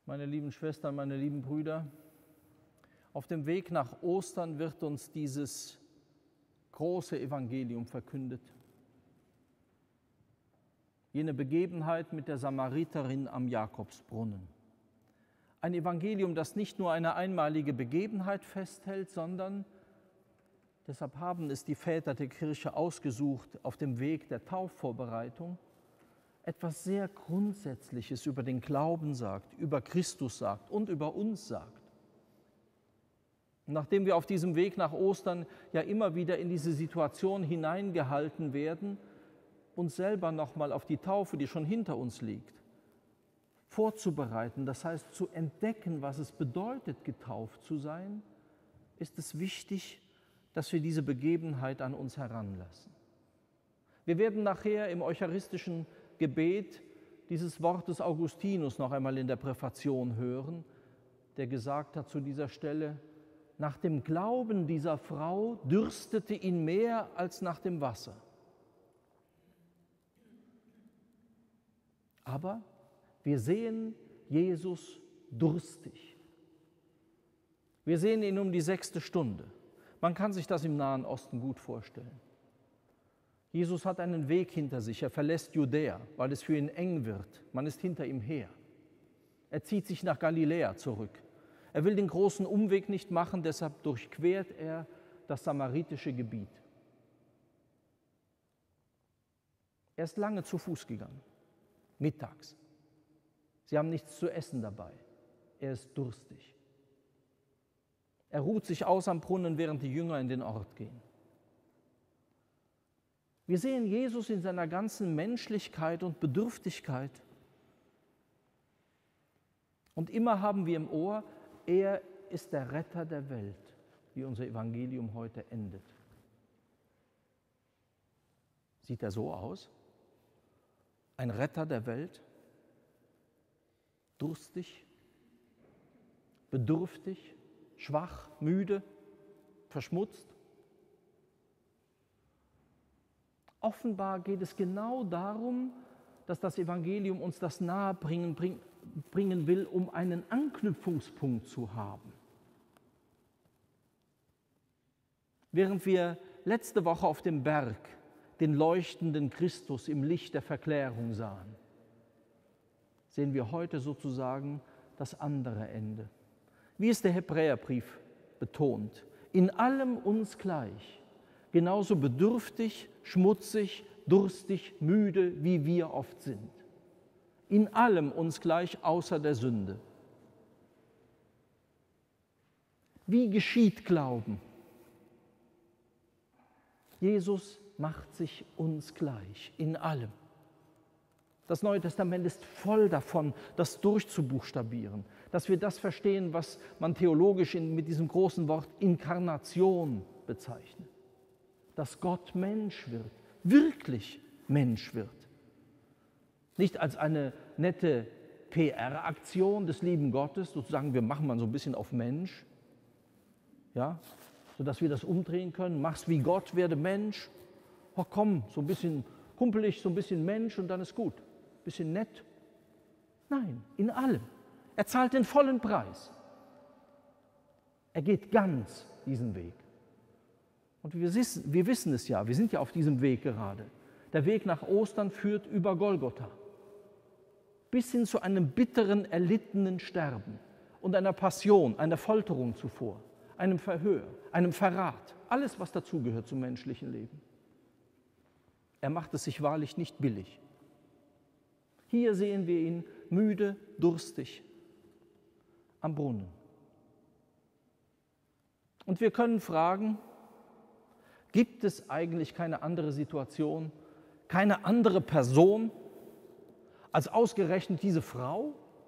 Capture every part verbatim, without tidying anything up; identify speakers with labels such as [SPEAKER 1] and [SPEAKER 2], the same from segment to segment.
[SPEAKER 1] Meine lieben Schwestern, meine lieben Brüder, auf dem Weg nach Ostern wird uns dieses große Evangelium verkündet. Jene Begebenheit mit der Samariterin am Jakobsbrunnen. Ein Evangelium, das nicht nur eine einmalige Begebenheit festhält, sondern, deshalb haben es die Väter der Kirche ausgesucht, auf dem Weg der Taufvorbereitung, etwas sehr Grundsätzliches über den Glauben sagt, über Christus sagt und über uns sagt. Nachdem wir auf diesem Weg nach Ostern ja immer wieder in diese Situation hineingehalten werden, uns selber nochmal auf die Taufe, die schon hinter uns liegt, vorzubereiten, das heißt zu entdecken, was es bedeutet, getauft zu sein, ist es wichtig, dass wir diese Begebenheit an uns heranlassen. Wir werden nachher im eucharistischen Gebet dieses Wort des Augustinus noch einmal in der Präfation hören, der gesagt hat zu dieser Stelle: Nach dem Glauben dieser Frau dürstete ihn mehr als nach dem Wasser. Aber wir sehen Jesus durstig. Wir sehen ihn um die sechste Stunde. Man kann sich das im Nahen Osten gut vorstellen. Jesus hat einen Weg hinter sich. Er verlässt Judäa, weil es für ihn eng wird. Man ist hinter ihm her. Er zieht sich nach Galiläa zurück. Er will den großen Umweg nicht machen, deshalb durchquert er das samaritische Gebiet. Er ist lange zu Fuß gegangen, mittags. Sie haben nichts zu essen dabei. Er ist durstig. Er ruht sich aus am Brunnen, während die Jünger in den Ort gehen. Wir sehen Jesus in seiner ganzen Menschlichkeit und Bedürftigkeit. Und immer haben wir im Ohr, er ist der Retter der Welt, wie unser Evangelium heute endet. Sieht er so aus? Ein Retter der Welt? Durstig? Bedürftig? Schwach? Müde? Verschmutzt? Offenbar geht es genau darum, dass das Evangelium uns das nahe bringen, bring, bringen will, um einen Anknüpfungspunkt zu haben. Während wir letzte Woche auf dem Berg den leuchtenden Christus im Licht der Verklärung sahen, sehen wir heute sozusagen das andere Ende. Wie es der Hebräerbrief betont, in allem uns gleich, genauso bedürftig, schmutzig, durstig, müde, wie wir oft sind. In allem uns gleich außer der Sünde. Wie geschieht Glauben? Jesus macht sich uns gleich, in allem. Das Neue Testament ist voll davon, das durchzubuchstabieren, dass wir das verstehen, was man theologisch in, mit diesem großen Wort Inkarnation bezeichnet. Dass Gott Mensch wird, wirklich Mensch wird. Nicht als eine nette P R-Aktion des lieben Gottes, sozusagen wir machen mal so ein bisschen auf Mensch, ja, sodass wir das umdrehen können. Mach's wie Gott, werde Mensch. Oh komm, so ein bisschen kumpelig, so ein bisschen Mensch und dann ist gut. Ein bisschen nett. Nein, in allem. Er zahlt den vollen Preis. Er geht ganz diesen Weg. Und wir wissen, wir wissen es ja, wir sind ja auf diesem Weg gerade. Der Weg nach Ostern führt über Golgotha. Bis hin zu einem bitteren, erlittenen Sterben und einer Passion, einer Folterung zuvor, einem Verhör, einem Verrat. Alles, was dazugehört zum menschlichen Leben. Er macht es sich wahrlich nicht billig. Hier sehen wir ihn müde, durstig am Brunnen. Und wir können fragen, gibt es eigentlich keine andere Situation, keine andere Person als ausgerechnet diese Frau?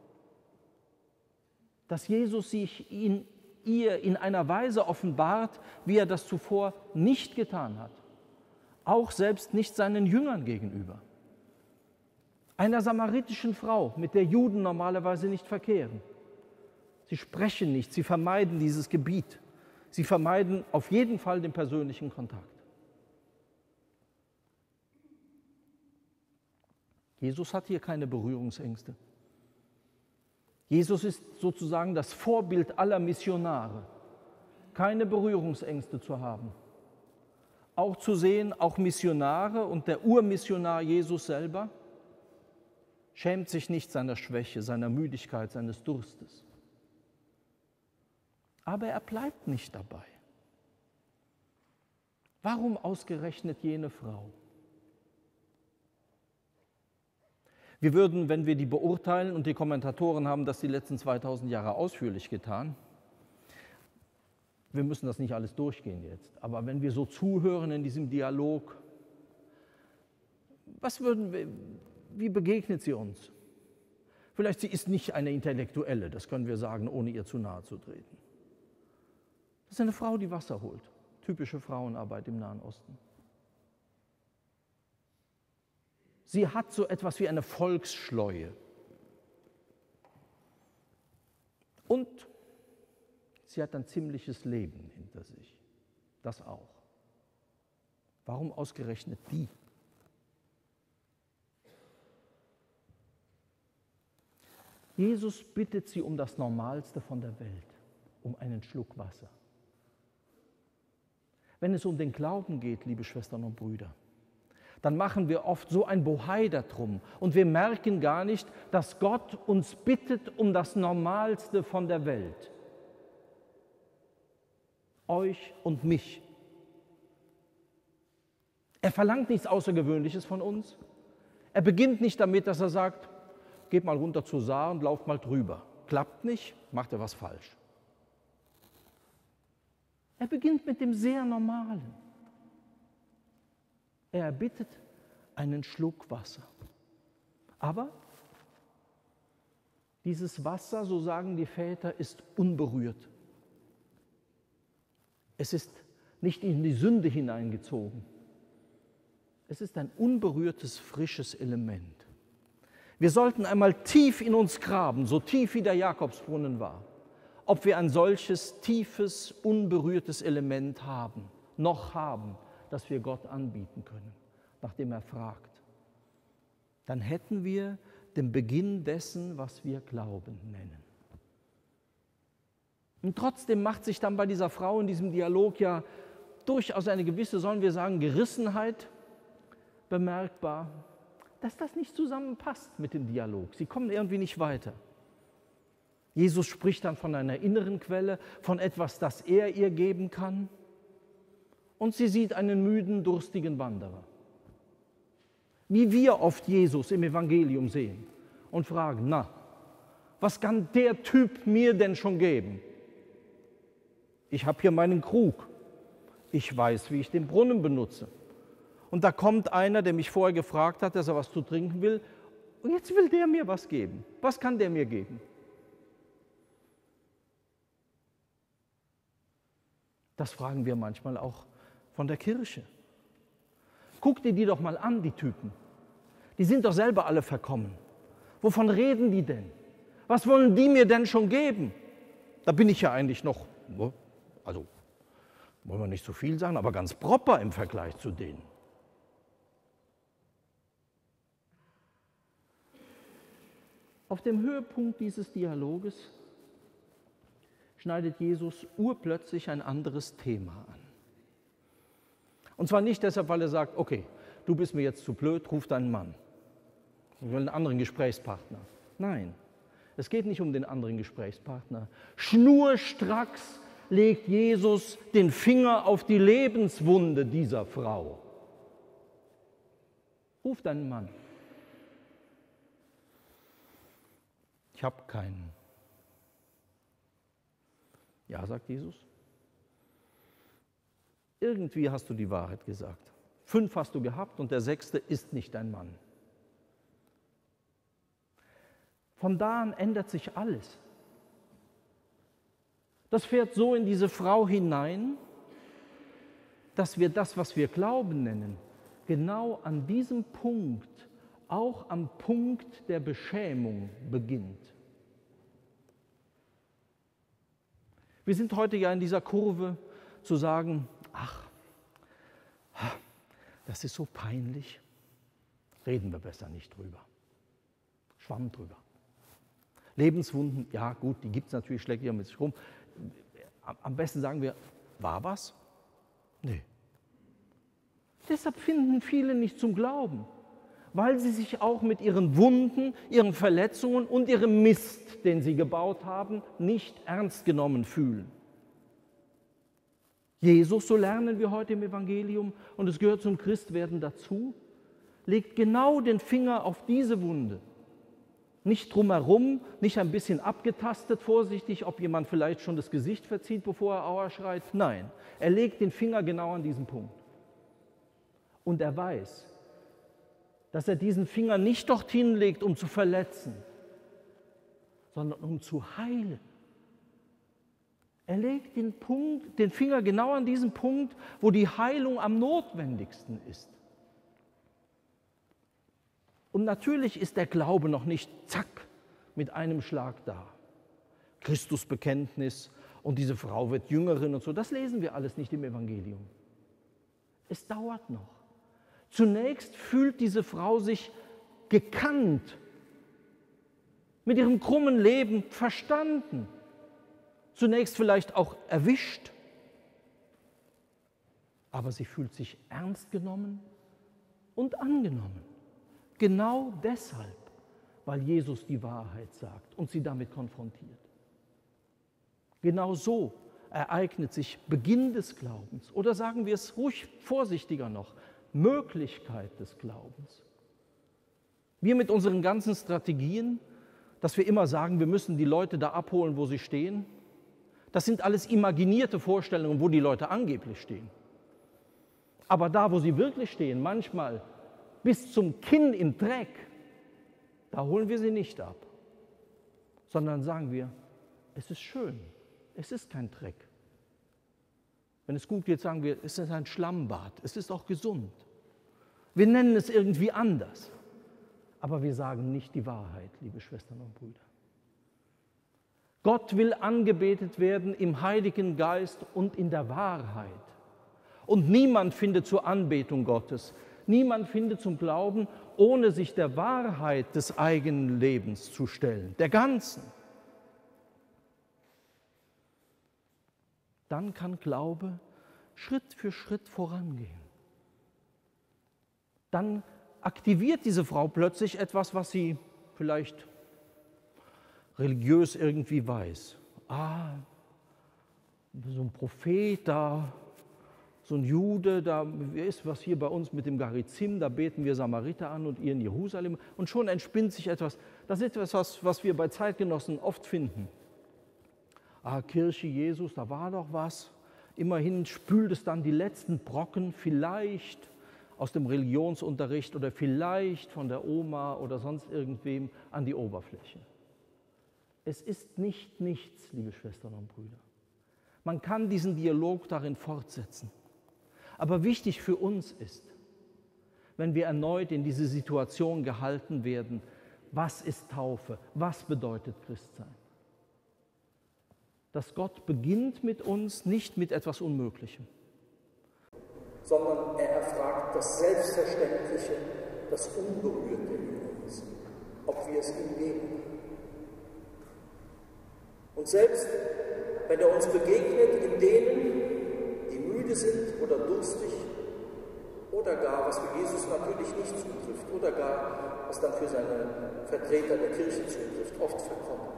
[SPEAKER 1] Dass Jesus sich in ihr in einer Weise offenbart, wie er das zuvor nicht getan hat. Auch selbst nicht seinen Jüngern gegenüber. Einer samaritischen Frau, mit der Juden normalerweise nicht verkehren. Sie sprechen nicht, sie vermeiden dieses Gebiet. Sie vermeiden auf jeden Fall den persönlichen Kontakt. Jesus hat hier keine Berührungsängste. Jesus ist sozusagen das Vorbild aller Missionare, keine Berührungsängste zu haben. Auch zu sehen, auch Missionare und der Urmissionar Jesus selber schämt sich nicht seiner Schwäche, seiner Müdigkeit, seines Durstes. Aber er bleibt nicht dabei. Warum ausgerechnet jene Frau? Wir würden, wenn wir die beurteilen, und die Kommentatoren haben das die letzten zweitausend Jahre ausführlich getan, wir müssen das nicht alles durchgehen jetzt, aber wenn wir so zuhören in diesem Dialog, was würden wir, wie begegnet sie uns? Vielleicht sie ist nicht eine Intellektuelle, das können wir sagen, ohne ihr zu nahe zu treten. Das ist eine Frau, die Wasser holt. Typische Frauenarbeit im Nahen Osten. Sie hat so etwas wie eine Volksschleue. Und sie hat ein ziemliches Leben hinter sich. Das auch. Warum ausgerechnet die? Jesus bittet sie um das Normalste von der Welt, um einen Schluck Wasser. Wenn es um den Glauben geht, liebe Schwestern und Brüder, dann machen wir oft so ein Bohai darum und wir merken gar nicht, dass Gott uns bittet um das Normalste von der Welt. Euch und mich. Er verlangt nichts Außergewöhnliches von uns. Er beginnt nicht damit, dass er sagt, geht mal runter zur Saar und lauft mal drüber. Klappt nicht, macht er was falsch. Er beginnt mit dem sehr Normalen. Er erbittet einen Schluck Wasser. Aber dieses Wasser, so sagen die Väter, ist unberührt. Es ist nicht in die Sünde hineingezogen. Es ist ein unberührtes, frisches Element. Wir sollten einmal tief in uns graben, so tief wie der Jakobsbrunnen war, ob wir ein solches tiefes, unberührtes Element haben, noch haben, das wir Gott anbieten können, nachdem er fragt. Dann hätten wir den Beginn dessen, was wir Glauben nennen. Und trotzdem macht sich dann bei dieser Frau in diesem Dialog ja durchaus eine gewisse, sollen wir sagen, Gerissenheit bemerkbar, dass das nicht zusammenpasst mit dem Dialog. Sie kommen irgendwie nicht weiter. Jesus spricht dann von einer inneren Quelle, von etwas, das er ihr geben kann. Und sie sieht einen müden, durstigen Wanderer. Wie wir oft Jesus im Evangelium sehen und fragen, na, was kann der Typ mir denn schon geben? Ich habe hier meinen Krug. Ich weiß, wie ich den Brunnen benutze. Und da kommt einer, der mich vorher gefragt hat, dass er was zu trinken will. Und jetzt will der mir was geben. Was kann der mir geben? Das fragen wir manchmal auch von der Kirche. Guck dir die doch mal an, die Typen. Die sind doch selber alle verkommen. Wovon reden die denn? Was wollen die mir denn schon geben? Da bin ich ja eigentlich noch, also wollen wir nicht so viel sagen, aber ganz proper im Vergleich zu denen. Auf dem Höhepunkt dieses Dialoges schneidet Jesus urplötzlich ein anderes Thema an. Und zwar nicht deshalb, weil er sagt, okay, du bist mir jetzt zu blöd, ruf deinen Mann. Ich will einen anderen Gesprächspartner. Nein, es geht nicht um den anderen Gesprächspartner. Schnurstracks legt Jesus den Finger auf die Lebenswunde dieser Frau. Ruf deinen Mann. Ich habe keinen. Ja, sagt Jesus. Irgendwie hast du die Wahrheit gesagt. Fünf hast du gehabt und der sechste ist nicht dein Mann. Von da an ändert sich alles. Das fährt so in diese Frau hinein, dass wir das, was wir Glauben nennen, genau an diesem Punkt, auch am Punkt der Beschämung beginnt. Wir sind heute ja in dieser Kurve zu sagen, ach, das ist so peinlich, reden wir besser nicht drüber. Schwamm drüber. Lebenswunden, ja gut, die gibt es natürlich, schlägt ja mit sich rum. Am besten sagen wir, war was? Nee. Deshalb finden viele nicht zum Glauben, weil sie sich auch mit ihren Wunden, ihren Verletzungen und ihrem Mist, den sie gebaut haben, nicht ernst genommen fühlen. Jesus, so lernen wir heute im Evangelium, und es gehört zum Christwerden dazu, legt genau den Finger auf diese Wunde. Nicht drumherum, nicht ein bisschen abgetastet, vorsichtig, ob jemand vielleicht schon das Gesicht verzieht, bevor er Aua schreit. Nein, er legt den Finger genau an diesen Punkt. Und er weiß, dass er diesen Finger nicht dorthin legt, um zu verletzen, sondern um zu heilen. Er legt den, Punkt, den Finger genau an diesen Punkt, wo die Heilung am notwendigsten ist. Und natürlich ist der Glaube noch nicht, zack, mit einem Schlag da. Christusbekenntnis und diese Frau wird Jüngerin und so, das lesen wir alles nicht im Evangelium. Es dauert noch. Zunächst fühlt diese Frau sich gekannt, mit ihrem krummen Leben verstanden, zunächst vielleicht auch erwischt, aber sie fühlt sich ernst genommen und angenommen. Genau deshalb, weil Jesus die Wahrheit sagt und sie damit konfrontiert. Genau so ereignet sich Beginn des Glaubens, oder sagen wir es ruhig vorsichtiger noch, Möglichkeit des Glaubens. Wir mit unseren ganzen Strategien, dass wir immer sagen, wir müssen die Leute da abholen, wo sie stehen, das sind alles imaginierte Vorstellungen, wo die Leute angeblich stehen. Aber da, wo sie wirklich stehen, manchmal bis zum Kinn im Dreck, da holen wir sie nicht ab, sondern sagen wir, es ist schön, es ist kein Dreck. Wenn es gut geht, sagen wir, es ist ein Schlammbad, es ist auch gesund. Wir nennen es irgendwie anders, aber wir sagen nicht die Wahrheit, liebe Schwestern und Brüder. Gott will angebetet werden im Heiligen Geist und in der Wahrheit. Und niemand findet zur Anbetung Gottes, niemand findet zum Glauben, ohne sich der Wahrheit des eigenen Lebens zu stellen, der ganzen. Dann kann Glaube Schritt für Schritt vorangehen. Dann aktiviert diese Frau plötzlich etwas, was sie vielleicht religiös irgendwie weiß. Ah, so ein Prophet da, so ein Jude, da ist was hier bei uns mit dem Garizim, da beten wir Samariter an und ihr in Jerusalem. Und schon entspinnt sich etwas. Das ist etwas, was wir bei Zeitgenossen oft finden. Ah, Kirche Jesus, da war doch was. Immerhin spült es dann die letzten Brocken vielleicht aus dem Religionsunterricht oder vielleicht von der Oma oder sonst irgendwem an die Oberfläche. Es ist nicht nichts, liebe Schwestern und Brüder. Man kann diesen Dialog darin fortsetzen. Aber wichtig für uns ist, wenn wir erneut in diese Situation gehalten werden, was ist Taufe? Was bedeutet Christsein? Dass Gott beginnt mit uns nicht mit etwas Unmöglichem,
[SPEAKER 2] sondern er erfragt das Selbstverständliche, das Unberührte in uns, ob wir es ihm geben. Und selbst wenn er uns begegnet in denen, die müde sind oder durstig oder gar, was für Jesus natürlich nicht zutrifft, oder gar, was dann für seine Vertreter der Kirche zutrifft, oft verkommen.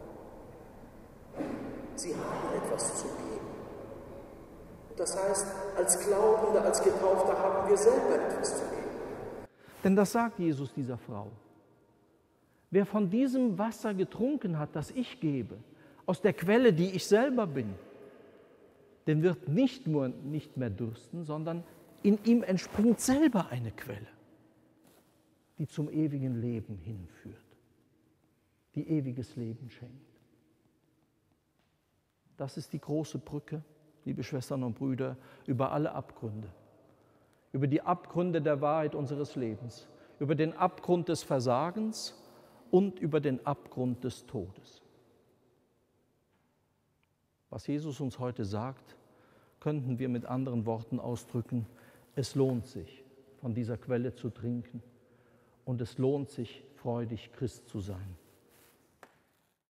[SPEAKER 2] Sie haben etwas zu geben. Und das heißt, als Glaubende, als Getaufte haben wir selber etwas zu geben.
[SPEAKER 1] Denn das sagt Jesus dieser Frau. Wer von diesem Wasser getrunken hat, das ich gebe, aus der Quelle, die ich selber bin, den wird nicht nur nicht mehr dürsten, sondern in ihm entspringt selber eine Quelle, die zum ewigen Leben hinführt, die ewiges Leben schenkt. Das ist die große Brücke, liebe Schwestern und Brüder, über alle Abgründe, über die Abgründe der Wahrheit unseres Lebens, über den Abgrund des Versagens und über den Abgrund des Todes. Was Jesus uns heute sagt, könnten wir mit anderen Worten ausdrücken: Es lohnt sich, von dieser Quelle zu trinken, und es lohnt sich, freudig Christ zu sein.